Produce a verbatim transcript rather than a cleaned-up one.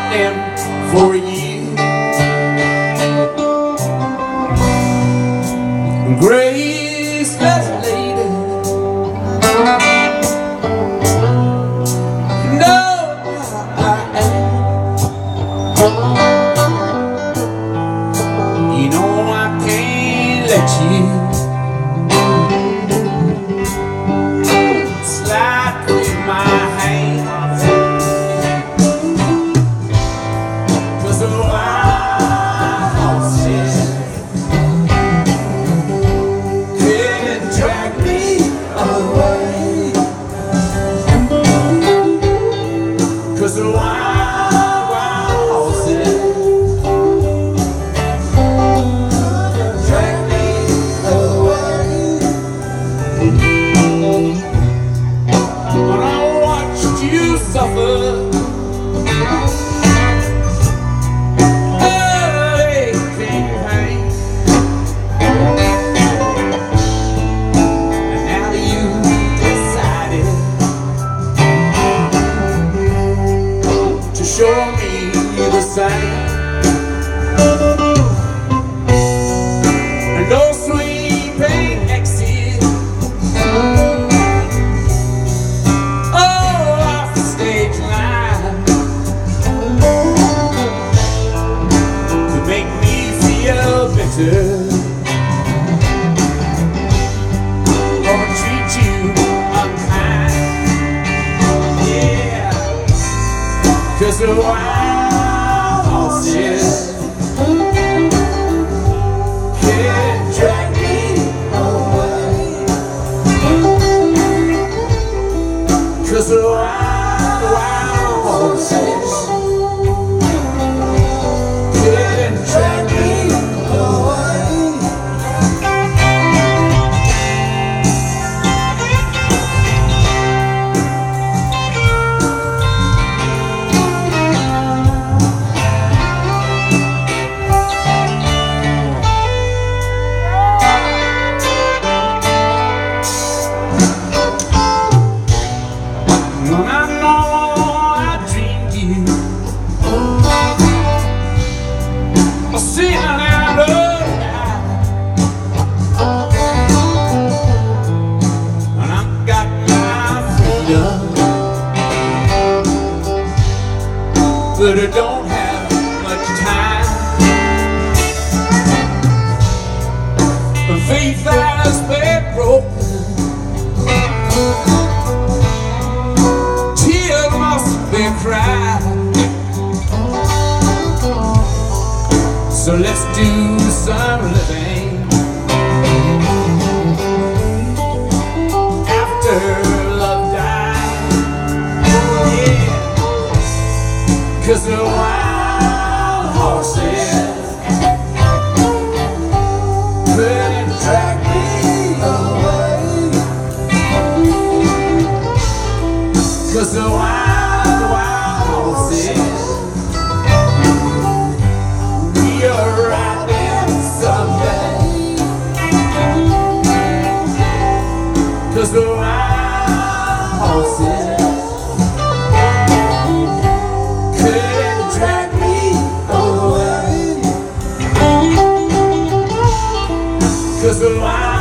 them for you. Graceless lady, you know I am. You know I can't let you slide through my hands, 'cause the wild horses couldn't drag me away, 'cause the wild, wild horses drag me away. When I watched you suffer, show me the same, and those sweet pain exit, oh, off the stage line, to make me feel better, or treat you unkind, yeah. 'Cause the wild horses can't drag me away, 'cause the wild, wild horses can't drag me away. But I don't have much time. Faith has been broken, tears must be cried. So let's do some living after love died, yeah. 'Cause the wild horses couldn't drag me away, 'cause the wild, wild horses we'll ride them someday, 'cause the wild horses couldn't drag me away, 'cause the wild